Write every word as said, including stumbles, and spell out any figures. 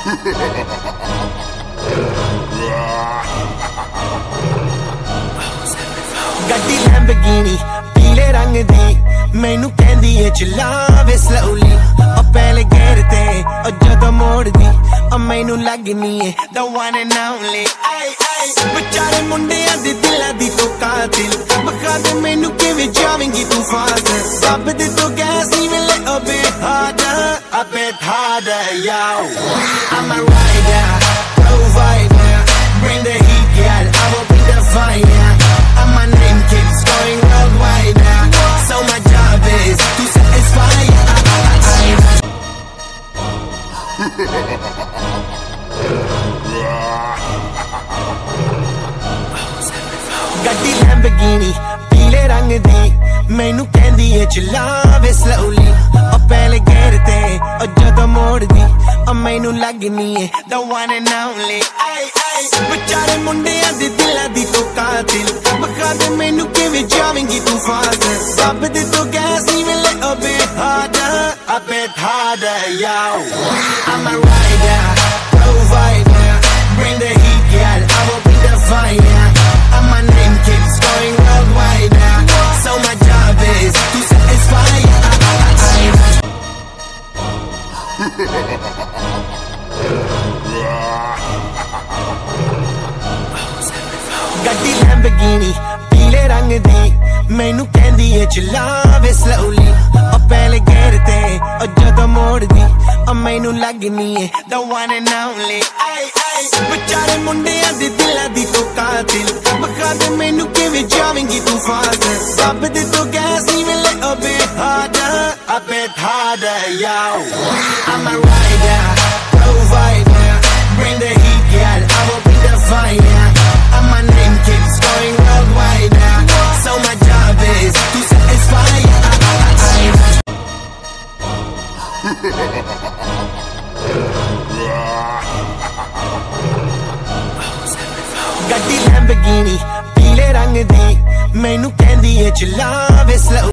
गड्डी लैम्बोर्गिनी पीले रंग दी मैनू कहंदी है चलावे स्लोली ओ पहले गेर ते ओ जदों मोड़ दी ओ मैनू लगनी है the one and only आई आई बेचारे मुंडियां दे दिलां दी तो कातिल बखा दे मैनू किवें जावेंगी तू फास्ट सब दे तो gas even little bit harder a bit harder yo I'm a rider provider bring the heat girl I will be the fire and my name keeps going worldwide now so my job is to satisfy गड्डी Lamborghini पीले रंग दी मैनू कहंदी है चलावे slowly ओ पहले गेर ते ओ जदों मोड़ दी ओ मैनू लगनी है the one and only आई आई बेचारे मुंडियां दे दिलां दी तो कातिल बखा दे मैनू किवें जावेंगी तू फास्ट सब दे तो gas even little bit harder a bit harder yo I'm a rider provider bring the heat girl I will be the fire and my name keeps going worldwide now so my job is to satisfy गड्डी Lamborghini पीले रंग दी मैनू कहंदी है चलावे slowly ओ पहले गेर ते ओ जदों मोड़ दी ओ मैनू लगनी है the one and only आई आई बेचारे मुंडियां दे दिलां दी तो कातिल बखा दे मैनू किवें जावेंगी तू फास्ट सब दे तो gas even little bit harder a bit harder yo I'm a rider provider bring the heat girl I will be the fire and my name keeps going worldwide now so my job is to satisfy गड्डी Lamborghini पीले रंग दी मैनू कहंदी है चलावे slow